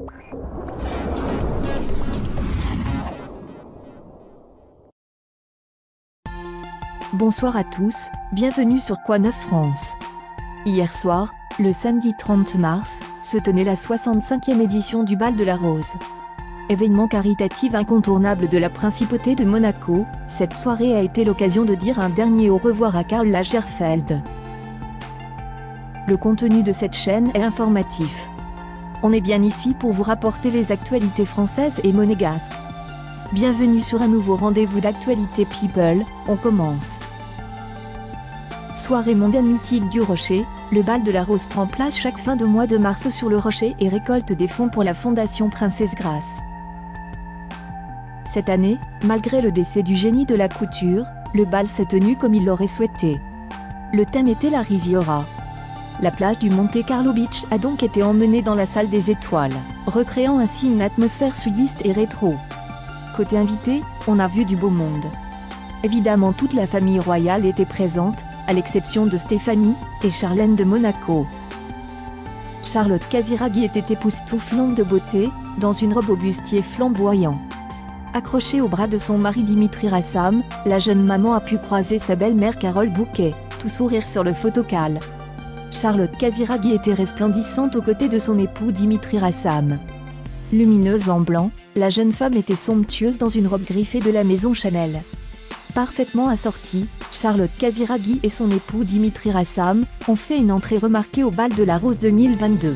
Bonsoir à tous, bienvenue sur Quoi Neuf France. Hier soir, le samedi 30 mars, se tenait la 65e édition du Bal de la Rose. Événement caritatif incontournable de la Principauté de Monaco, cette soirée a été l'occasion de dire un dernier au revoir à Karl Lagerfeld. Le contenu de cette chaîne est informatif. On est bien ici pour vous rapporter les actualités françaises et monégasques. Bienvenue sur un nouveau rendez-vous d'actualité People, on commence. Soirée mondiale mythique du Rocher, le Bal de la Rose prend place chaque fin de mois de mars sur le Rocher et récolte des fonds pour la Fondation Princesse Grace. Cette année, malgré le décès du génie de la couture, le bal s'est tenu comme il l'aurait souhaité. Le thème était la Riviera. La plage du Monte Carlo Beach a donc été emmenée dans la salle des étoiles, recréant ainsi une atmosphère sudiste et rétro. Côté invité, on a vu du beau monde. Évidemment, toute la famille royale était présente, à l'exception de Stéphanie et Charlène de Monaco. Charlotte Casiraghi était époustouflante de beauté, dans une robe au bustier flamboyant. Accrochée au bras de son mari Dimitri Rassam, la jeune maman a pu croiser sa belle-mère Carole Bouquet, tout sourire sur le photocal. Charlotte Casiraghi était resplendissante aux côtés de son époux Dimitri Rassam. Lumineuse en blanc, la jeune femme était somptueuse dans une robe griffée de la maison Chanel. Parfaitement assortie, Charlotte Casiraghi et son époux Dimitri Rassam ont fait une entrée remarquée au Bal de la Rose 2022.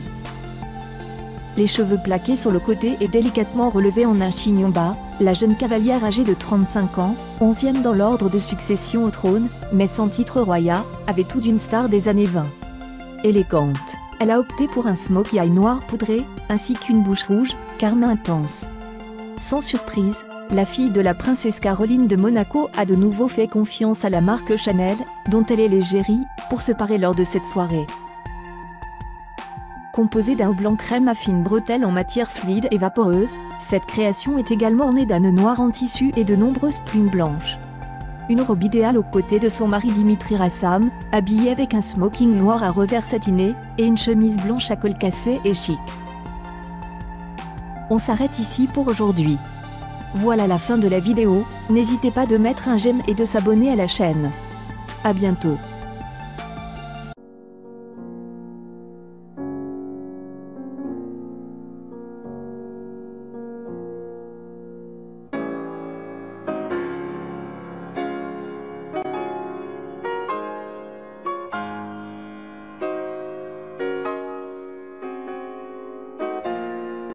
Les cheveux plaqués sur le côté et délicatement relevés en un chignon bas, la jeune cavalière âgée de 35 ans, 11e dans l'ordre de succession au trône, mais sans titre royal, avait tout d'une star des années 20. Élégante, elle a opté pour un smock eye noir poudré, ainsi qu'une bouche rouge, carmin intense. Sans surprise, la fille de la princesse Caroline de Monaco a de nouveau fait confiance à la marque Chanel, dont elle est l'égérie, pour se parer lors de cette soirée. Composée d'un blanc crème à fines bretelles en matière fluide et vaporeuse, cette création est également ornée d'un nœud noir en tissu et de nombreuses plumes blanches. Une robe idéale aux côtés de son mari Dimitri Rassam, habillé avec un smoking noir à revers satiné, et une chemise blanche à col cassé et chic. On s'arrête ici pour aujourd'hui. Voilà la fin de la vidéo, n'hésitez pas de mettre un j'aime et de s'abonner à la chaîne. À bientôt.